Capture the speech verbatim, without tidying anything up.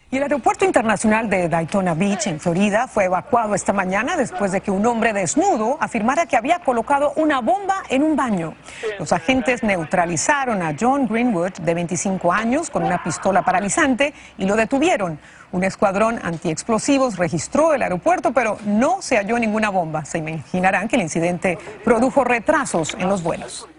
Y el aeropuerto internacional de Daytona Beach, en Florida, fue evacuado esta mañana después de que un hombre desnudo afirmara que había colocado una bomba en un baño. Los agentes neutralizaron a John Greenwood, de veinticinco años, con una pistola paralizante y lo detuvieron. Un escuadrón antiexplosivos registró el aeropuerto, pero no se halló ninguna bomba. Se imaginarán que el incidente produjo retrasos en los vuelos.